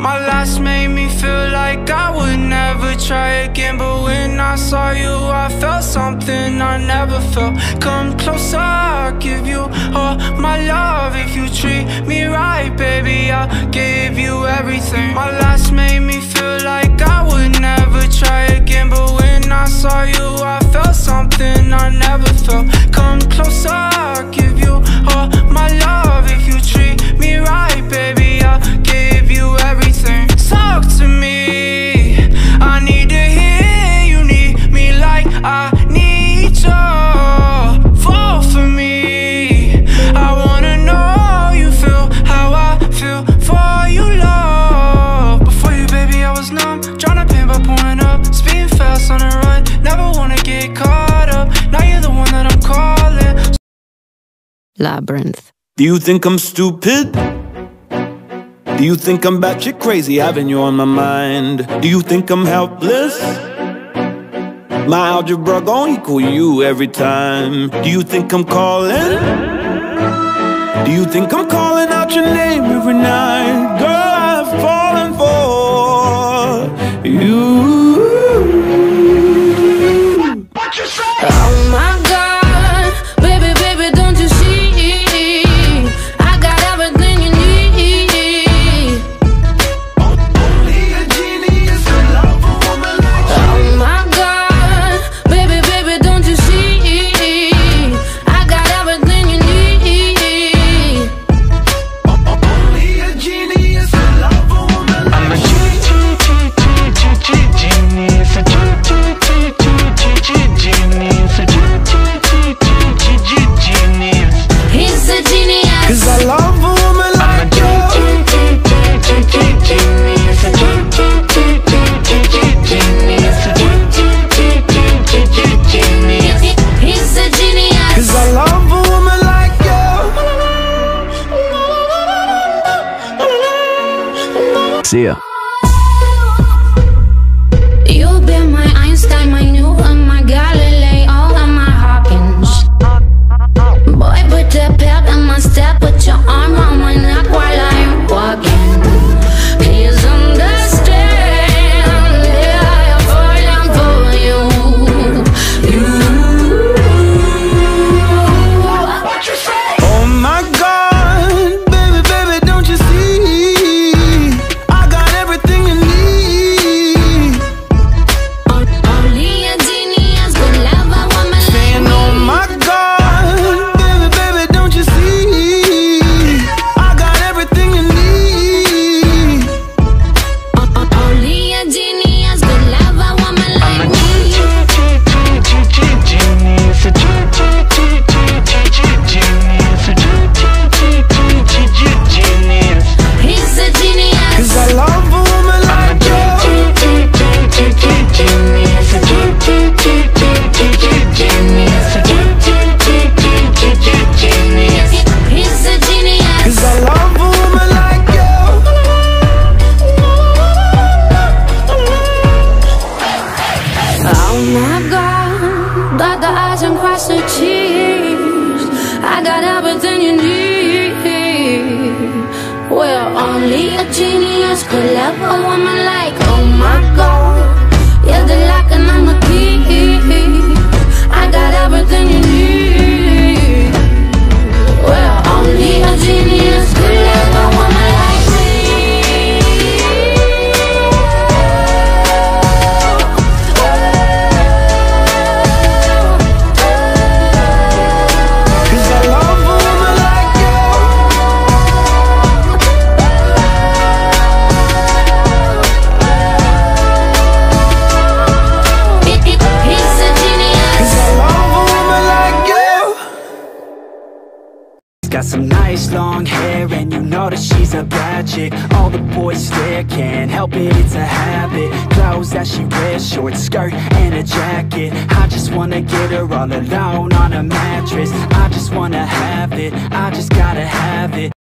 My last made me feel like I would never try again, but when I saw you I felt something I never felt. Come closer, I'll give you all my love. If you treat me right, baby, I'll give you everything. My last made me feel like I would never try again, but when I saw you I felt something I never felt. Come closer, I'll give you all my love. If you treat me right, baby, I'll give you everything. Talk to me, I need to hear you need me like I need you. Fall for me, I wanna know you feel how I feel for you, love. Before you, baby, I was numb, trying to pain by pulling up, speeding fast on the run, never wanna get caught up. Now you're the one that I'm calling. Labrinth. Do you think I'm stupid? Do you think I'm batshit crazy, having you on my mind? Do you think I'm helpless? My algebra gon' equal you every time. Do you think I'm calling? Do you think I'm calling out your name every night? Girl, I've fallen for you. What you say? Oh my God, baby, baby, don't you see? I got everything you need. Only a genius could love a woman like you. Oh my God, baby, baby, don't you see? I got everything you need. Only a genius could love a woman like you. I'm a genius, a genius. He's a genius. 'Cause I love a woman like you. He's a genius. 'Cause I love a woman like you. See ya. You've been my Einstein, my Newton, my Galileo, and my Hawkins. Boy, put the pep in my step, put your arm on my neck while I'm walking. Please understand, yeah, I'm falling for you. What you say? Oh my God, baby, baby, don't you see? I got everything you need. Only a genius could love a woman like Saying, me. oh my God, baby, baby, don't you see? I got everything you need. Only a genius could love a woman like me. He's a genius. 'Cause I love a woman like you. He's a genius. 'Cause I love a woman like you. Oh my God, dot the I's and cross the T's. I got everything you need. Well, only a genius could love a woman like. Oh my God, you're the lock and I'm the key. I got everything you need. Well, only a genius could love a woman like me. 'Cause I love a woman like you. He's a genius. 'Cause I love a woman like you. She's got some nice long hair and you know that she's a bad chick. All the boys stare, can't help it, it's a habit. Clothes that she wears, short skirt and a jacket. I just wanna get her all alone on a mattress. I just wanna have it, I just gotta have it.